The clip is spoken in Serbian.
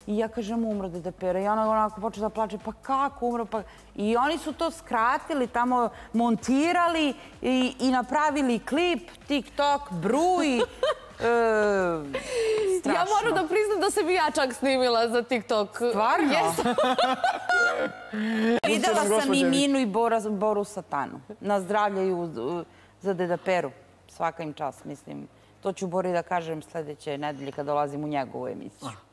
I ja kažem, umro Deda Pera. I ona onako počela da plače, pa kako umro? I oni su to skratili, tamo montirali i napravili klip, TikTok, bruj. Ja moram da priznam da sam i ja čak snimila za TikTok. Stvarno? Jesam. Videla sam i Minu i Boru Satanu. Nazdravljaju za Deda Peru. Svaka im čast, mislim. To ću Bori da kažem sledeće nedelje kad dolazim u njegovu emisiju.